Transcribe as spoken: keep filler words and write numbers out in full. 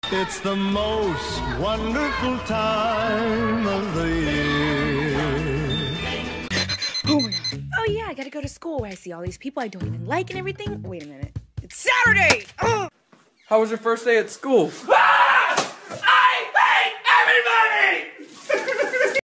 It's the most wonderful time of the year. Oh my god. Oh yeah, I gotta go to school where I see all these people I don't even like and everything. Wait a minute. It's Saturday! Ugh! How was your first day at school?